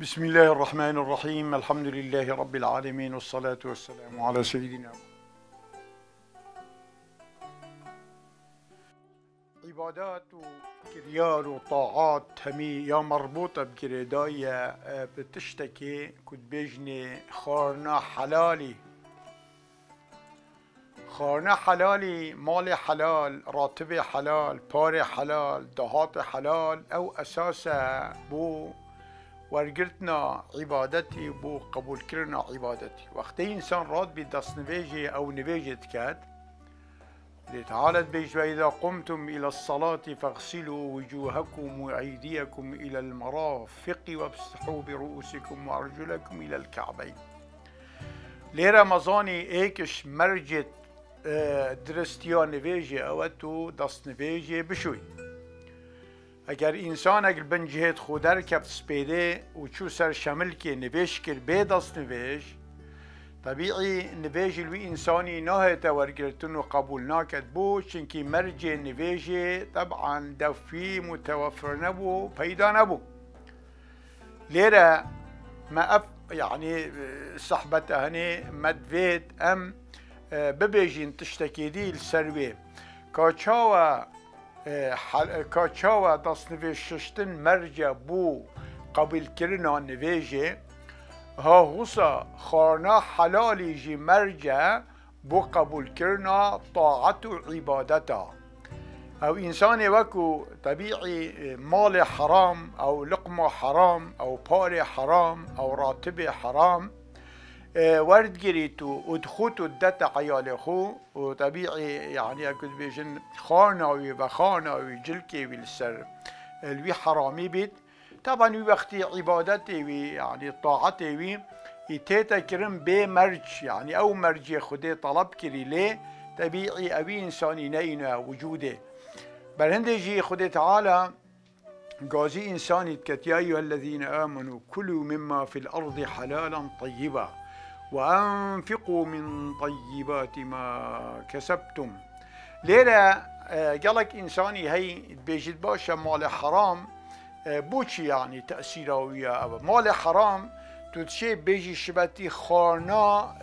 بسم الله الرحمن الرحيم. الحمد لله رب العالمين، والصلاة والسلام على سيدنا عبادات وكريار وطاعات همي يا مربوطة بكريداية بتشتكي كنت بيجني خارنا حلالي مالي حلال، راتبي حلال، باري حلال، دهات حلال، أو أساسا بو ورقرتنا عبادتي بو قبول كرنا عبادتي. وقتی انسان راد بي دست نویجی او نویجت كاد تعالت بيج وإذا قمتم إلى الصلاة فاغسلوا وجوهكم وأيديكم إلى المرافق وامسحوا برؤوسكم وأرجلكم إلى الكعبين. ليرة مزاني ايكش مرجت درستيا نویجی او تو دست نویجی بشوي. اگر انسان اگر بنجهت خودر کفت سپیده و چو سر شمل که نویش کر به دست نویش طبیعی نویش الوی انسانی نه تورگرتن و قبول ناکد بو چنکی مرج نویش طبعا دفی متوفر نبو پیدا نبو. لیره ما يعني صحبته هني مدفيت ام ببيجين تشتكي دي السروي كاچاوا دست نویشتن مرجع بو قبل کرنا نویجه ها غصا خارنا حلالی جی مرجع بو قبول کرنا طاعت و عبادتا. او انسان وكو طبيعي مال حرام او لقمة حرام او بار حرام او راتب حرام ورد جريتو ودخوتو الدتا عيال خو وطبيعي يعني اكد بيجن خانوي وخانوي جلكي بالسر الوي حرامي بيت طبعا وقتي عبادتي وي يعني طاعتي وي يتيتا كرم بي مرج يعني او مرج خدي طلب كري ليه طبيعي اوي انساني نينا وجوده برهندجي خدي تعالى قازي انساني تكت يا ايها الذين امنوا كلوا مما في الارض حلالا طيبا وأنفقوا من طيبات ما كسبتم. ليلة قالك إنساني هي بيجد باشا مال حرام بوشي يعني تأثيره ويا مال حرام تتشي بيجي شبتي خارنا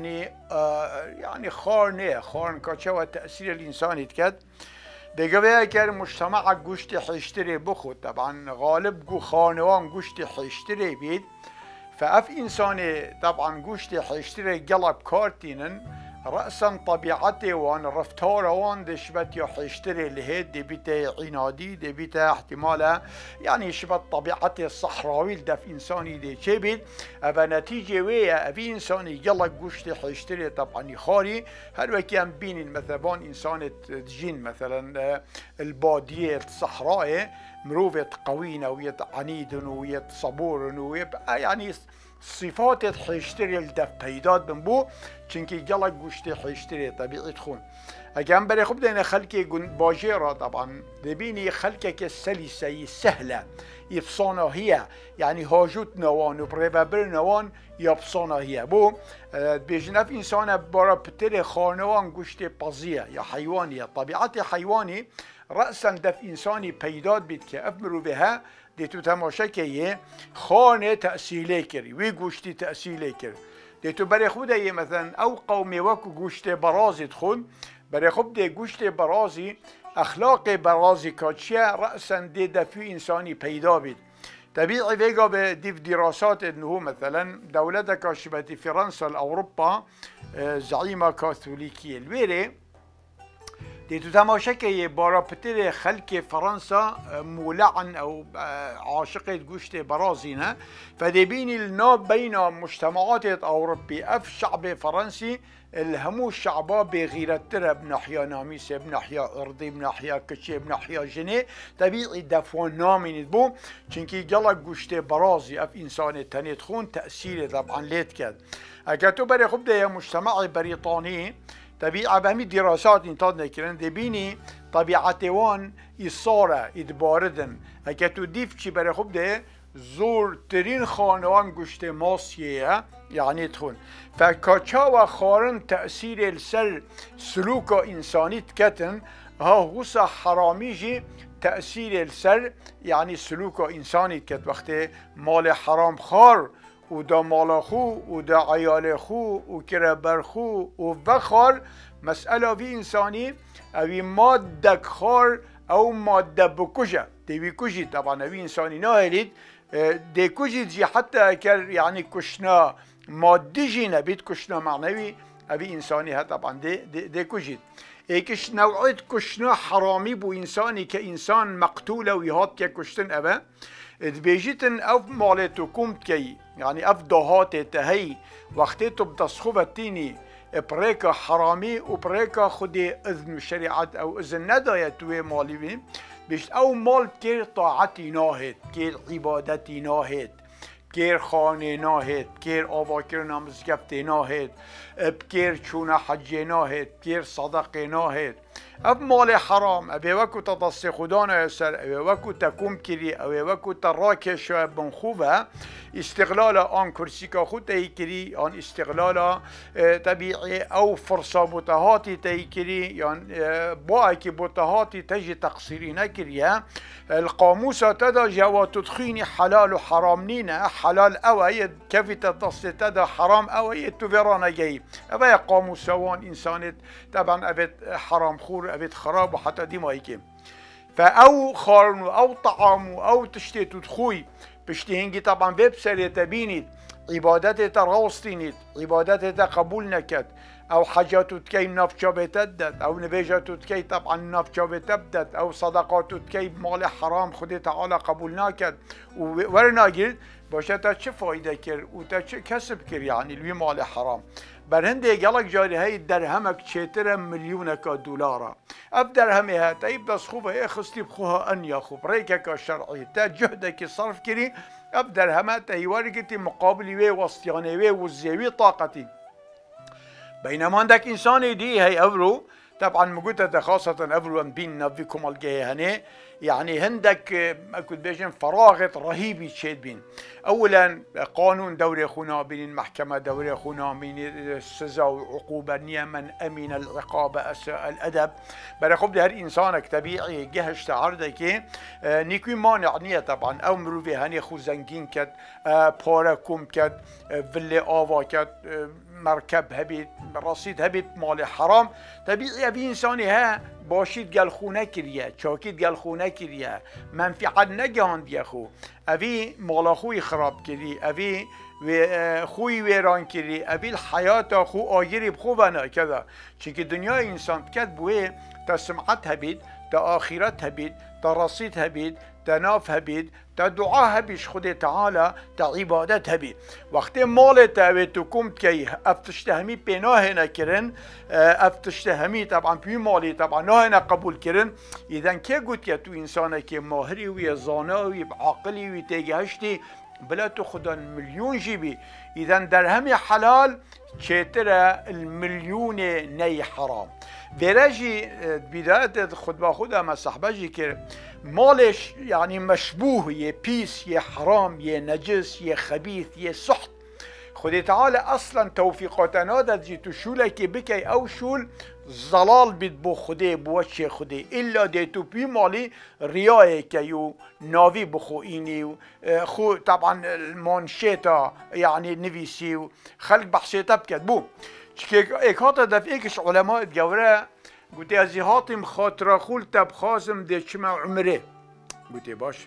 يعني خارن كاتشوا تأثير الإنساني تكد دقبه كان مجتمع قشت حيشتري بخو طبعا غالب قو خانوان قشت حيشتري بيد فأف إنساني طبعا قشتي حيشتري قلب كارتينن رأسا طبيعتي وان رفتاره وان دشبت يا حيشتري لهيد دي بيتا عنادي دي بيتا احتمالا يعني شبت طبيعتي الصحراوي دف إنساني دي شبت أفا نتيجة ويا أفي إنساني قلب قشتي حيشتري طبعا يخاري هل وكيان بين المثبان إنسان تجين مثلا البادية الصحراء مروفة قوينة ويت عنيد ويت صبور ويبقى يعني صفات حيشتري الدف بيداد بنبو چنكي جلق قشتي حيشتري طبيعي تخون اگم بري خب دينا خلقي باجيرة طبعا دبيني خلقك السلسة سهلة يفصانا هي يعني هاجوت نوان وبريبابر نوان يفصانا هي بو بيجنف انسان بارا بتر خانوان قشتي بازية يا حيوانية طبيعتي حيواني رأسا دف إنساني بيداد بيت كأفمرو بها دي تو تماشا كيه خانه تأسيلي كري وي قوشتي تأسيلي كري دي تو بري خوده يه مثلا او قومي وكو قوشتي برازي تخون بري خوب دي قوشتي برازي اخلاق برازي كاتشيا رأسا دي دفو إنساني بيدا بيت طبيعي فيقا بديف دراسات انه مثلا دولتك كاشبتي فرنسا الأوروبا زعيمة كاثوليكية الويري دي تتماشى كي بارا بتر خلق فرنسا مولعن او عاشقة قشت برازينا فدي بين الناب بين مجتمعات اوروبي اف شعب فرنسي الهمو الشعبا بغيرتر بناحية ناميسة بناحية ارضي بناحية كشي بناحية جني طبيعي دفوان نامين بو چنكي جلق قشت برازي اف انسان تاني تخون تأثير طبعا ليت كاد اكاتو بري خب ده مجتمع بريطاني طبيعة بهمي دراسات انتظرنا كرن دبيني طبيعتي وان إصارة إدباردن اكتو ديف چي بري خوب ده زور ترين خانوان قشت ماسيه يعني تخون فكاچاوا خارن تأثير السر سلوك إنساني تكتن ها غصة حرامي جي تأثیر السر يعني سلوك إنساني كت وقت مال حرام خار ودا مال خو ودا عيال خو وكربر خو وبخار مسألة في إنساني أو مادة خار أو مادة بكجة تبي كجي طبعا أو إنساني ناهلت دي كجي جي حتى كر يعني كشنا مادي جي نبيت كشنا معنوي أو إنساني طبعا دي كجي ایکش نوعیت کشنا حرامی بو انسانی که انسان مقتوله و یهات که کشتن اوه بیجیتن اف مالتو کمت کی یعنی اف دهات تهی وقتی تو بتصخوبتینی بريكا حرامي وبريكا خدي اذن شريعت او اذن ندايت توي مالي بين بيش او مال كير طاعتي ناهد كير عبادتي ناهد كير خانه ناهد كير آواکر نمزگفت ناهد بكير چونه حج ناهد كير صدق ناهد اب مال حرام ابي وكو تتصي خدانا يسر ابي وكو تكوم كري ابي وكو تراكش بنخوبه استغلال آن كرسيكا خود تيكري آن استغلال طبيعي او فرصة بوتهاتي تيكري يعني باكي بوتهاتي تجي تقصيري نكريا القاموس تدا جوا تدخيني حلال وحرام نينا حلال اوي كيف تتصي تدا حرام اوي تفيرانا جاي ابي قاموس سوان انسانت طبعا ابي حرام خور ابي خراب وحتى دي ما هيك فاو خارن او طعام او تشتي تدخوي بشتهنجي طبعا ويب سريتا بينيت عبادت تراستينيت عبادت قبول نكت او حاجات تكي نفشا بتدت او نبيجات تكي طبعا نفشا بتبدت او صدقات تكي مال حرام خدي تعالى قبول نكت ورنا قلت باشه تا چه فايده كر و تا چه كسب كر يعني الوي مال حرام برهنده قالك جاري هاي درهمك شترا مليونك دولار اف درهمي هات اي بس خوبه اي خستي بخوها ان يا خوب ريكك شرعي تا جهدك صرف كري اف درهمات اي ورقتي مقابلي وي وسطياني وي وزيوي طاقتي بينما عندك انسان دي هي افرو طبعا موجودة خاصة افرو بين نبيكم الجهني يعني عندك اكد بيجن فراغ رهيب يتشيد بين اولا قانون دوري خونا بين المحكمة دوري خونا بين السزا وعقوبة من امن العقاب اساء الادب برخب ده الانسان طبيعي جهش تعرضك نيكوي مانع نية طبعا او مروفي هني خو زنجين كد باركم كد فيلي آوا كد مركب هبيت رصيد هبيت مال حرام طبيعي ابي انساني ها باشید گل خونه کریه چاکید گل خونه کریه منفعت نگهاند یخو اوی مالا خوی خراب کری اوی خوی ویران کری اوی الحیات خو آگیری بخو بنا کده چی دنیا انسان کد بوه تا سمعت هبید تا آخرت هبید تا رصید هبید تا ناف هبید تا دعا هبیش خود تعالی تا عبادت هبید وقتی مال تا تو کمت که افتشتهمی پناه نکرن افتشتهمی طبعا پی مالی طبعا نه قبول کرن ایدن که گوت که تو انسانه که ماهری وی زاناوی عاقلی وی تگهشتی بلا تو خدا مليون جيبي اذا درهم حلال چتره المليون ني حرام درجي بداية خطبه خدا ما صاحبجي که مالش يعني مشبوه يه بيس يه حرام يه نجس يه خبيث يه سحت خدي تعالى اصلا توفيقاتنا دا جيتو شولك بكي او شول زلال بيت بو خدي بوچه خدي الا ديتو بي مالي رياي كيو نافي بخو ايني خو طبعا المانشيتا يعني نفيسي خلق بحشيتا بكتبو ايك هاتا دفئيكش علماء الجورة قلت ازي هاتم خاطرة خولتا بخازم دي شما عمره قلت باش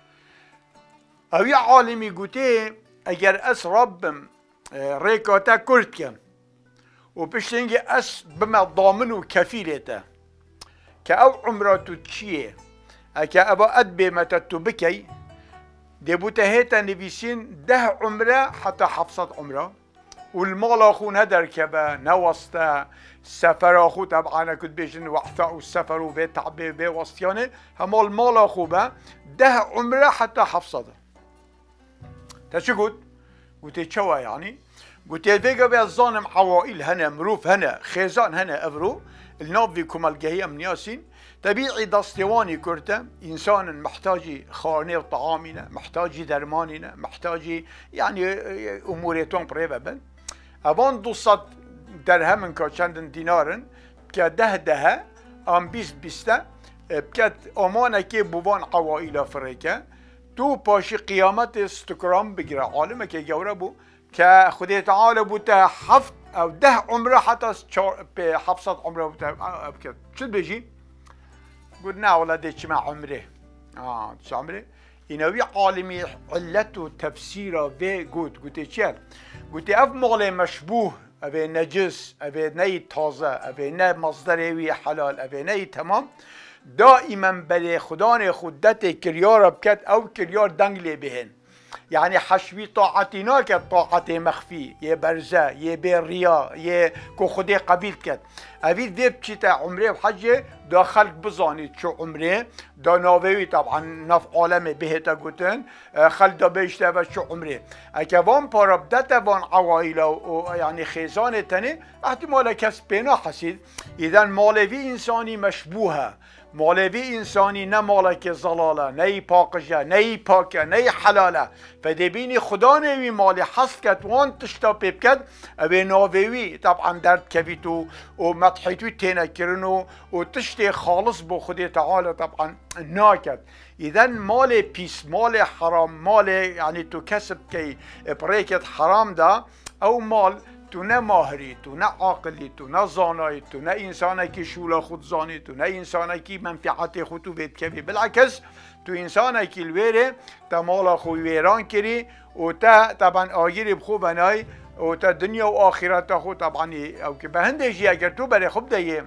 اوي عالمي قلت اگر اس ربم ريكاتا كرتكم وبشتنجي اس بما ضامن وكفيلته كأو عمراتو تشيه اكا ابا ادبي متى تبكي دي بوتهيتا نبيسين ده عمره حتى حفصت عمره والمال اخو ندر كبا نوستا سفر اخو طبعا كنت بيجن وحثاء والسفر وبيتعب بوسطيانه هما المال اخو با ده عمره حتى حفصته تشو قلت شوا يعني قلت فيجا بيظن عوائل هنا مروف هنا خيزان هنا افرو النوفي كمالجهية من ياسين طبيعي دستواني كرتا انسان محتاج خانه وطعامنا محتاج درماننا محتاج يعني اموريتون بريبا ابان دوصد درهم كا چند دينارن كده ام 20 20 بکت آمانه که بوان عوائل فرکه تو پاشی قیامت استکرام بگیره عالمه که گوره بو که خدا تعالی بوده 7 او 10 عمره حتی 700 عمره بوده بکت چه بجی؟ قلت نه ولا چه ما عمره چه عمره؟ اینوی عالمی علت و تفسیر و قلت چه؟ قلت اف مغل مشبوه اوه نجس اوه نی تازه اوه نه مصدر وی حلال اوه نی تمام دائما بله خدان خودت کریار بکت او کریار دنگلی بهن یعنی حشوی طاعتی ناکد طاعت مخفی یه برزه یه بریا یه که خودی قبیل کد اوید ویب چیتا عمره و حجه دا خلق بزانید چو عمره دا ناوی طبعا نف عالم بهتا گوتن خلق دا بیشتا و چو عمره اگه وان پاربدت وان عوائل و یعنی خیزان تنه احتمال کس پینا حسید ایدن مالوی انسانی مشبوهه مالوی انسانی نه مالک زلاله نه پاکجه نه پاکه نه حلاله فدبینی خدا نوی مال حس کد وان تشتا پیب کد اوی ناوی طبعا درد کویتو و مدحیتوی تینه کرنو و تشتی خالص بو خدا تعالی طبعا ناکد ایدن مال پیس مال حرام مال یعنی تو کسب کی بریکت حرام دا او مال تو نه ماهری تو نه عاقلی تو نه زانایی تو نه انسانی که شولا خود زانی تو نه انسانی که منفعت خودتو بید کبی بالعکس تو انسانی که الویره تا مالا خوی ویران کری و تا طبعا آگیری بخو بنای و تا دنیا و آخرت خود طبعا او که به هندشی اگر تو برای خوب دیه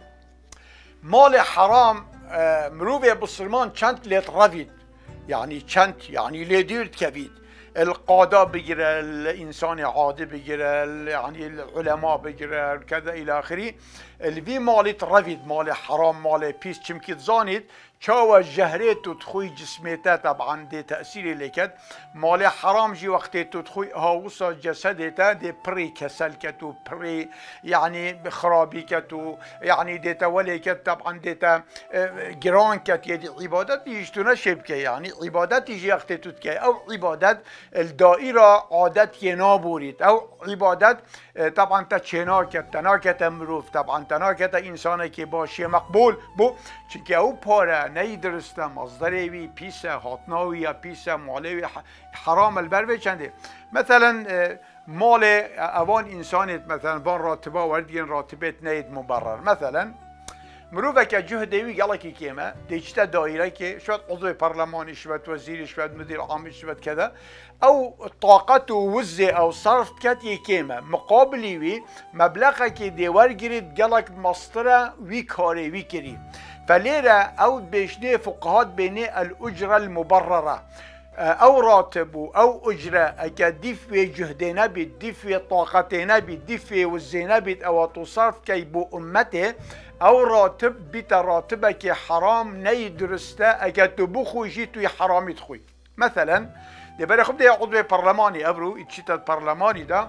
مال حرام مروف بسلمان چند لیت روید یعنی چند یعنی لیدیرد کبید القاده بگیره الانسان عادی بگیره يعني العلماء بگیره كذا الى اخره الوی مالت روید مال حرام مال پیس چمکید زانید چاو جهريت تدخوي جسميته طبعا دي تأثير لكد مال حرام جي وقت تدخوي هاوسا جسدته دي بري كسل كتو بري يعني بخرابي كتو يعني دي تولي كت طبعا دي جران كت يدي عبادت يجتونا شبكة يعني عبادت يجي وقت تدكي او عبادت الدائرة عادت ينابوريت او عبادت طبعا تشيناكت تناكت مروف طبعا تناكت انسانه كي باشي مقبول بو چونكه او پاره نیدرسته مصدری وی پیسه هاتناوی یا پیسه مالوی حرام البر چنده مثلا مال اوان انسانیت مثلا بان راتبه وردین راتبت نید مبرر مثلا مروفه که جهدوی گلکی کیمه دیجتا دایره که شاید عضو پارلمانی شود وزیری شود مدیر عامی شود کده او طاقت و وزه او صرف کت یکیمه مقابلی وی مبلغه که دیور گیرید گلک مصدره وی کاری وی کری فليرة أو بيشني فقهات بين الأجرة المبررة أو راتب أو أجرة أكدف جهدنا بالدف طاقتنا بالدف والزنا بيت أو تصرف كي بو أمته أو راتب بيت راتبك حرام نيدرسته أكتبو خوي جيتو حرام يدخوي مثلا دي بري خب دي عضو برلماني أبرو اتشيت البرلماني ده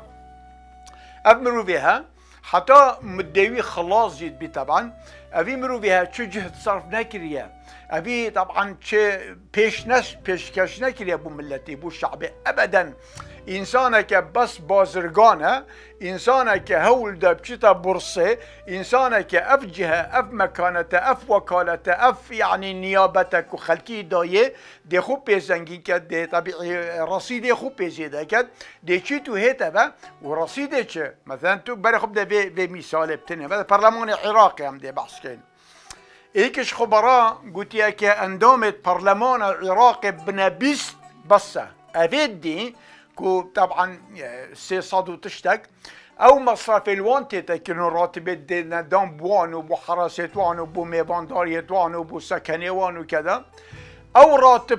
أبمرو بها حتى مدوي خلاص جيت بي طبعا أبي مرو بها چه جهد صرف نكريا أبي طبعا چه پیشکش نكريا بو ملتي بو شعبي أبدا إنسانك بس بازرگانه إنسانك هول ده بچتا برصه إنسانك أف جهة أف مكانته أف وكالته أف يعني نيابتك وخلقي دايه دي خوب بيزنگي كد دي طبيعي رصيدي خوب بيزيده كد دي چي تو هيته با ورصيدي چه مثلا تو بري خوب ده في مثال بتنه مثلا برلمان عراقي هم دي بحث كين ايكش خبراء قوتيا كي اندومت برلمان العراقي بنبيست بسه افيد دي كو طبعا 600 وتشتك او مصرف الوانتي تكنو راتبت دام بوان وبو حراسات وان وبو ميبان داريت وان وبو سكني وان وكذا او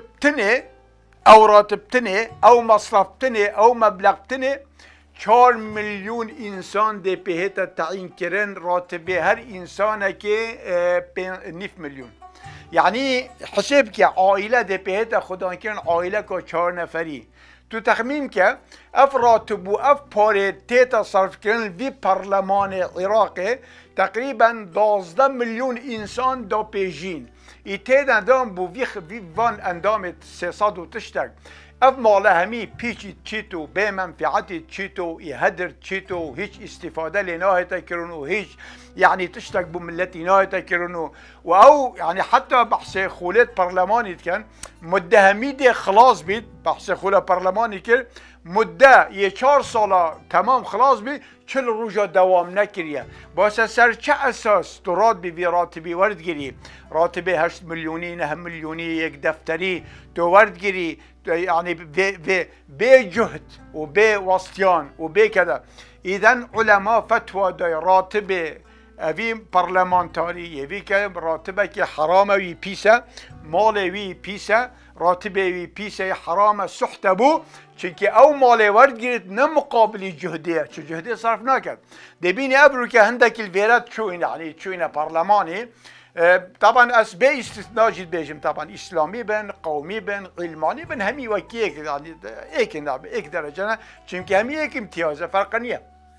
راتبتني او مصرفتني او مبلغتني 4 مليون انسان دي بهتا تعين كرن راتبه هر انسان كي 9 مليون يعني حسب كي عائله دي بهتا خدان كرن عائله كو 4 نفري تو تخمین که اف راتب و اف پاره تیتا صرف کردن وی پارلمان عراقی تقریبا 12 میلیون انسان دا پیجین ای تید اندام بو وی وان اندام 300 و تشتک اف ماله همي بيشي تشيتو بمنفعتي تشيتو يهدر تشيتو هيج استفاده لناهي تكرنو هيج يعني تشتك بملتي ناهي تكرنو او يعني حتى بحث خولات برلماني كان مده همي دي خلاص بيت بحث خوله برلماني كان مده یه 4 ساله تمام خلاص بی 40 روزا دوام نکریه باسه سر چه اساس تو راتبی راتبی ورد گیری راتبی 8 میلیونی 9 میلیونی یک دفتری تو ورد گیری يعني به جهد و به واسطيان و به كذا اذا علماء فتوى داي راتب اوی پارلمانتاری اوی که راتبه که حرامه وی پیسه مال وی پیسه راتبه وی پیسه حرامه سحت بو چونکه او مال ورد گیرد نه مقابل جهده چه جهده صرف نکرد دبینی ابرو که هندک الویرات چوین يعني چوین پارلمانی طبعا از به استثناء جد بیجم طبعا اسلامی بن قومی بن علمانی بن همی وکی يعني ایک درجه نه چونکه همی ایک امتیازه فرق نیه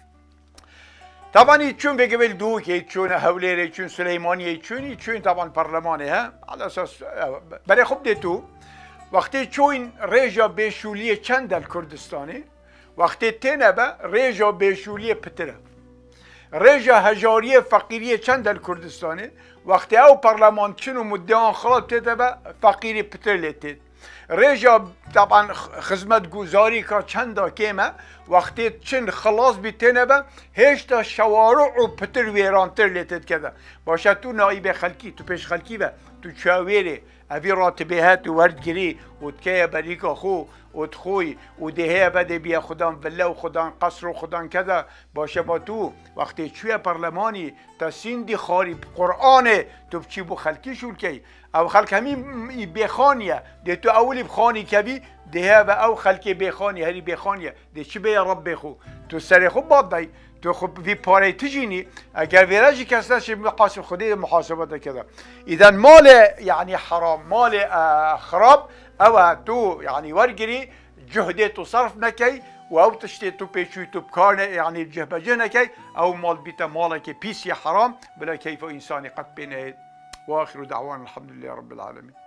طبعا يتشون بقبل دوك يتشون هولير يتشون سليماني يتشون طبعا برلماني ها على اساس بري خب ديتو وقتی يتشون ريجا بيشوليه چند الكردستاني وقتی تنبا ريجا بيشوليه بتره ريجا هجاريه فقيريه چند الكردستاني وقتی او برلمان چنو مدعان خلاص تتبا فقيري بتر لتت ريجا طبعا خدمت گزاری که چندا کیمه وقتی چند خلاص بیتنبه هشتا شوارع و پتر ویرانتر لیتد کده باشه تو نایب خلکی تو پیش خلکی به تو چاویره اوی راتبه ها تو ورد گیری و تکیه بریکا خو و تخوی و دهه بده بیا خدان وله و خدان قصر و خدان کده باشه با تو وقتی چوی پرلمانی تا سیندی خاری قرآنه تو بچی بو خلکی شول کی او خلق همین بخانیه ده تو اولی بخانی کبی ده و او خلقی بخانی هری بخانیه ده چی به رب بخو تو سر خوب باد دای تو خب وی پاره تجینی اگر ویراجی کسنش محاسب خودی محاسبت کده اذا مال يعني حرام مال خراب او تو يعني ورگری جهده تو صرف نکی و او تشتی تو پیچوی تو بکار يعني جهبجه نکی او مال بیت مالک پیسی حرام بلا کیف انسانی قد بینه واخر دعوانا الحمد لله رب العالمين.